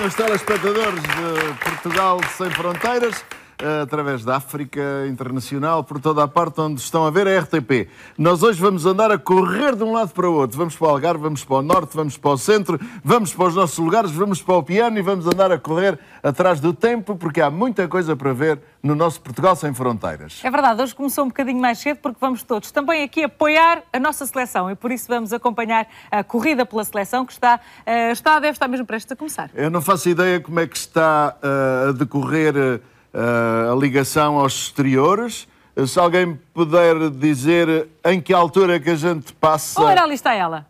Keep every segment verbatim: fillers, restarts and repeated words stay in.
os telespectadores de Portugal Sem Fronteiras, através da África Internacional, por toda a parte onde estão a ver a R T P. Nós hoje vamos andar a correr de um lado para o outro. Vamos para o Algarve, vamos para o Norte, vamos para o Centro, vamos para os nossos lugares, vamos para o piano e vamos andar a correr atrás do tempo, porque há muita coisa para ver no nosso Portugal Sem Fronteiras. É verdade, hoje começou um bocadinho mais cedo porque vamos todos também aqui apoiar a nossa seleção e por isso vamos acompanhar a corrida pela seleção que está, uh, está deve estar mesmo prestes a começar. Eu não faço ideia como é que está uh, a decorrer uh, a ligação aos exteriores. Se alguém puder dizer em que altura que a gente passa... Olha, ali está ela.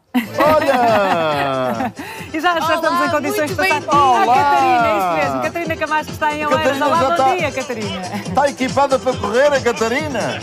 Olha! E já, já estamos em condições de passar... Olá! A Catarina, é isso mesmo. Catarina Camacho está em Oeiras. Olá, bom está... dia, Catarina. Está equipada para correr, a Catarina?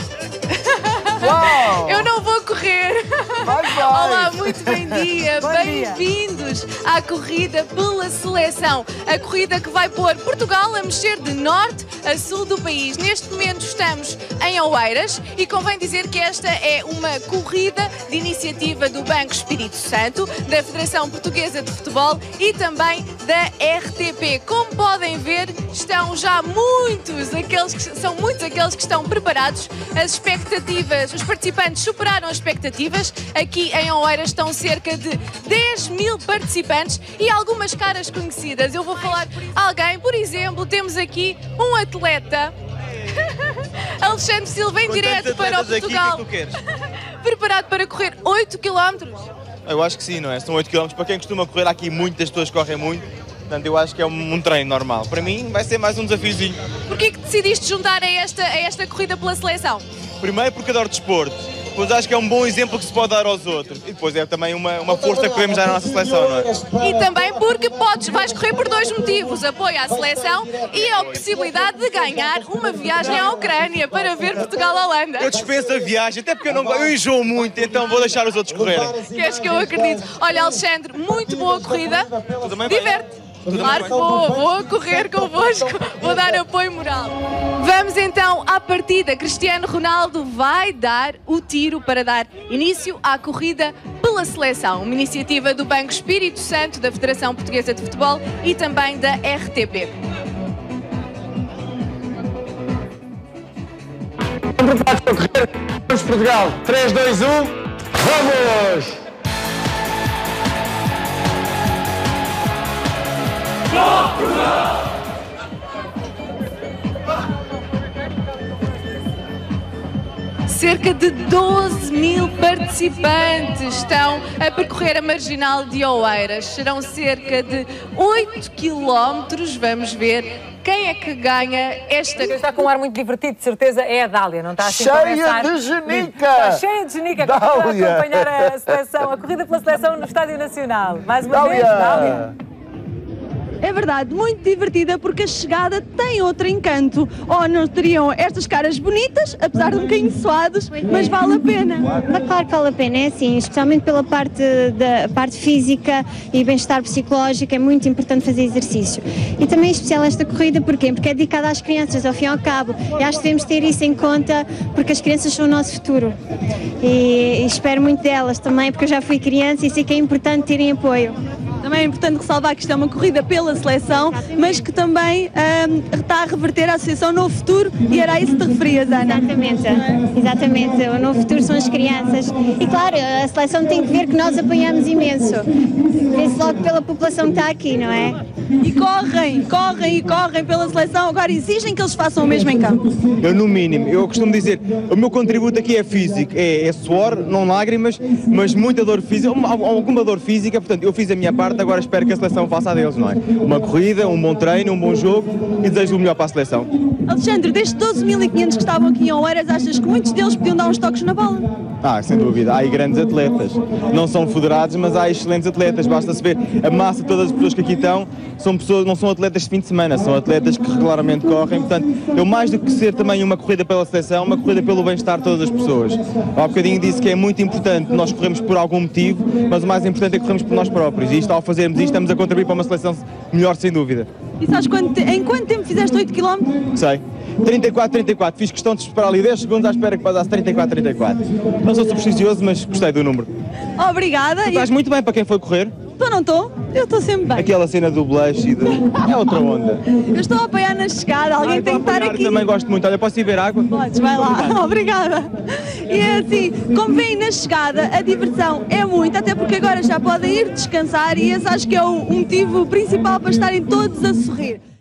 Uau! Eu não vou correr. Vai, vai. Olá, muito bom dia. Bem-vindos à corrida pela seleção. A corrida que vai pôr Portugal a mexer de norte a sul do país. Neste momento estamos em Oeiras e convém dizer que esta é uma corrida de iniciativa do Banco Espírito Santo, da Federação Portuguesa de Futebol e também da R T P. Como podem ver, estão já muitos aqueles que são muitos aqueles que estão preparados. As expectativas, os participantes superaram as expectativas. Aqui em Oeiras estão cerca de dez mil participantes e algumas caras conhecidas. Eu vou falar alguém, por exemplo, temos aqui um atleta, Alexandre Silva, em direto para o Portugal. Aqui, que é que tu queres? Preparado para correr oito quilómetros? Eu acho que sim, não é? São oito quilómetros. Para quem costuma correr, aqui muitas pessoas correm muito. Portanto, eu acho que é um, um treino normal. Para mim, vai ser mais um desafiozinho. Porquê que decidiste juntar a esta, a esta corrida pela seleção? Primeiro porque adoro desporto. Depois acho que é um bom exemplo que se pode dar aos outros. E depois é também uma, uma força que queremos dar à nossa seleção, não é? E também porque podes, vais correr por dois motivos. Apoio à seleção e a possibilidade de ganhar uma viagem à Ucrânia para ver Portugal-Holanda. Eu dispenso a viagem, até porque eu, não, eu enjoo muito, então vou deixar os outros correrem. Queres que eu acredite? Olha, Alexandre, muito boa corrida. Diverte. Claro que vou, vou correr convosco, vou dar apoio moral. Vamos então à partida. Cristiano Ronaldo vai dar o tiro para dar início à corrida pela seleção. Uma iniciativa do Banco Espírito Santo, da Federação Portuguesa de Futebol e também da R T P. Estão preparados para correr? Vamos Portugal. três, dois, um, vamos! Cerca de doze mil participantes estão a percorrer a marginal de Oeiras. Serão cerca de oito quilómetros. Vamos ver quem é que ganha esta... Está com um ar muito divertido, de certeza é a Dália, não está assim cheia a pensar... de genica! Está cheia de genica, Dália. a acompanhar a seleção, a corrida pela seleção no Estádio Nacional. Mais uma Dália. vez, Dália. É verdade, muito divertida porque a chegada tem outro encanto. Oh, não teriam estas caras bonitas, apesar de um bocadinho suados, mas vale a pena. Mas claro que vale a pena, é assim, especialmente pela parte da parte física e bem-estar psicológico, é muito importante fazer exercício. E também é especial esta corrida, porquê? Porque é dedicada às crianças, ao fim e ao cabo. E acho que devemos ter isso em conta, porque as crianças são o nosso futuro. E, e espero muito delas também, porque eu já fui criança e sei que é importante terem apoio. Também é importante ressalvar que isto é uma corrida pela seleção, mas que também um, está a reverter a associação no futuro e era a isso que te referias, Ana. Exatamente, exatamente. O novo futuro são as crianças. E claro, a seleção tem que ver que nós apoiamos imenso. Vê-se logo pela população que está aqui, não é? E correm, correm e correm pela seleção, agora exigem que eles façam o mesmo em campo. Eu, no mínimo, eu costumo dizer, o meu contributo aqui é físico, é, é suor, não lágrimas, mas muita dor física, alguma dor física, portanto, eu fiz a minha parte, agora espero que a seleção faça a deles, não é? Uma corrida, um bom treino, um bom jogo e desejo o melhor para a seleção. Alexandre, destes doze mil e quinhentos que estavam aqui em Oeiras, achas que muitos deles podiam dar uns toques na bola? Ah, sem dúvida, há aí grandes atletas, não são federados, mas há excelentes atletas, basta-se ver a massa de todas as pessoas que aqui estão, são pessoas, não são atletas de fim de semana, são atletas que regularmente correm, portanto, eu mais do que ser também uma corrida pela seleção, uma corrida pelo bem-estar de todas as pessoas. Há um bocadinho disse que é muito importante nós corremos por algum motivo, mas o mais importante é que corremos por nós próprios, e isto, ao fazermos isto, estamos a contribuir para uma seleção melhor, sem dúvida. E sabes quanto, em quanto tempo fizeste oito quilómetros? Sei. trinta e quatro, trinta e quatro. Fiz questão de esperar ali dez segundos à espera que passasse trinta e quatro, trinta e quatro. Não sou supersticioso, mas gostei do número. Obrigada. Tu estás muito bem para quem foi correr. Estou, não estou? Eu estou sempre bem. Aquela cena do blush e do... é outra onda. Eu estou a apoiar na chegada, alguém Ah, tem que estou a estar apoiar, aqui. Também gosto muito. Olha, posso ir ver água? Podes, vai lá. Obrigada. E é assim, como veem na chegada, a diversão é muito, até porque agora já podem ir descansar e esse acho que é o motivo principal para estarem todos a sorrir.